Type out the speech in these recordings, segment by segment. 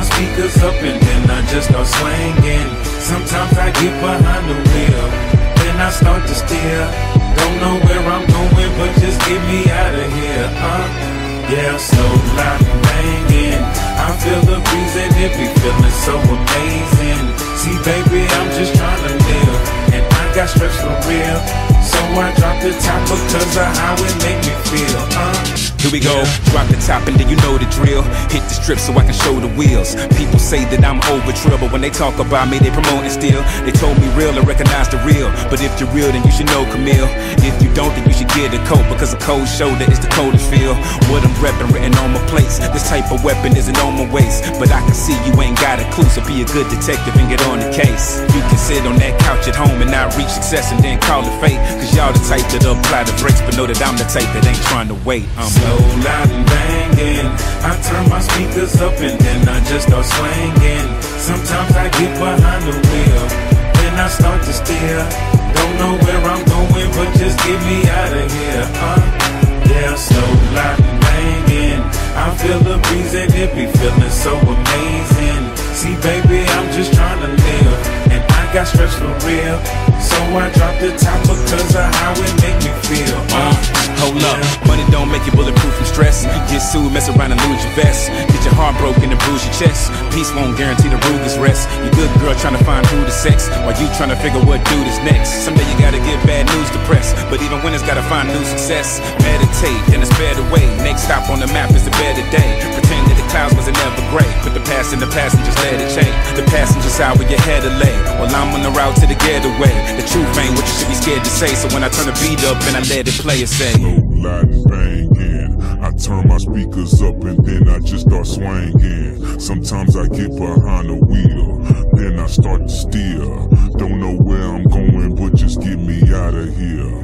my speakers up and then I just start swinging. Sometimes I get behind the wheel, then I start to steer. Don't know where I'm going, but just get me out of here. Yeah, slow, loud and banging. I feel the breeze and it be feeling so amazing. See, baby, I'm just trying to live, and I got stress for real. So I drop the top because of how it make me feel. Here we go, drop the top and then you know the drill. Hit the strip so I can show the wheels. People say that I'm over trouble. When they talk about me, they promoting still. They told me real, I recognize the real. But if you're real, then you should know Camille. If you don't, then you should get a coat, because a cold shoulder is the coldest feel. What I'm reppin' written on my plates. This type of weapon isn't on my waist, but I can see you ain't got a clue, so be a good detective and get on the case. You can sit on that couch at home and not reach success and then call it fate, cause y'all the type that apply the brakes, but know that I'm the type that ain't trying to wait. Slow, loud and banging. I turn my speakers up and then I just start swinging. Sometimes I get behind the wheel, then I start to steer. Don't know where I'm going, but just get me out of here. Yeah, slow, loud and banging. I feel the breeze and it be feeling so amazing. See, baby, I'm just trying to live, and I got stress for real. So I drop the top because of how it make me feel. Hold up, money don't make you bulletproof from stress. Get sued, mess around and lose your vest. Get your heart broken and bruise your chest. Peace won't guarantee the ruthless rest. You good girl trying to find who to sex, while you trying to figure what dude is next. Someday you gotta give bad news to press, but even winners gotta find new success. Meditate, then it's better way. Next stop on the map is a better day. Pretend that the clouds wasn't ever gray. Put the past in the past and just let it change. The passenger side where your head will lay, while I'm on the route to the getaway. The truth ain't what you should be scared to say, so when I turn the beat up and I let it play, it say loud and banging. I turn my speakers up and then I just start swinging. Sometimes I get behind the wheel, then I start to steer. Don't know where I'm going, but just get me out of here.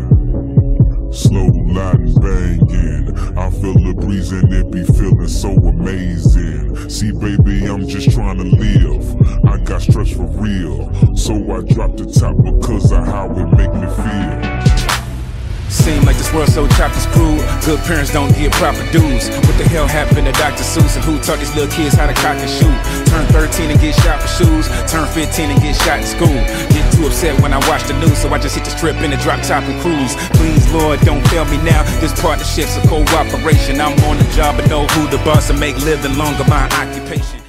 Slow, loud and banging. I feel the breeze and it be feeling so amazing. See, baby, I'm just trying to live. I got stress for real, so I drop the top because of how it make me feel. Seem like this world so chopped and screwed. Good parents don't get proper dues. What the hell happened to Dr. Seuss, and who taught these little kids how to cock and shoot? Turn 13 and get shot for shoes. Turn 15 and get shot in school. Get too upset when I watch the news, so I just hit the strip in the drop top and cruise. Please, Lord, don't fail me now. This partnership's a cooperation. I'm on the job and know who the boss, and make living longer my occupation.